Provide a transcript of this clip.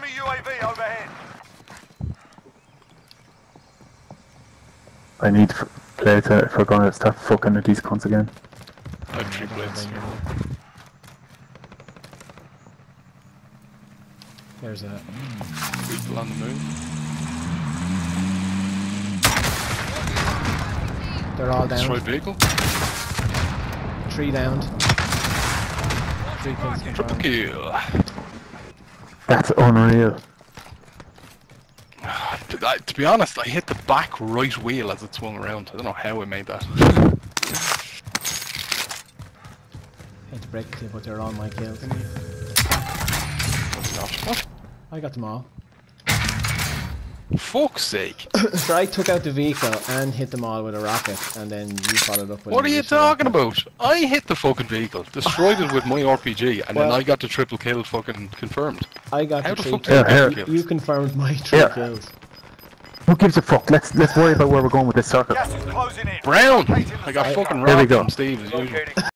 UAV overhead. I need players if we're gonna start fucking with these cunts again. I have 3 blades. There's a... People on the move. They're all Destroyed down. vehicle. 3 downed. 3 kills Triple confirmed. kill. That's unreal. To be honest, I hit the back right wheel as it swung around. I don't know how I made that. Hate to break it to you, but they're all my kills. What? I got them all. Fuck's sake. So I took out the vehicle and hit them all with a rocket, and then you followed up with What are an you additional talking rocket. about? I hit the fucking vehicle, destroyed it with my RPG, and Well- then I got the triple kill fucking confirmed. I got How the the 3 fuck kills. did you get Here. kills? You confirmed my 3 Yeah. kills. Who gives a fuck? Let's worry about where we're going with this circle. Gas is closing in. Brown! Locating the I got safe fucking zone. There we robbed go. from Steve as usual. Locating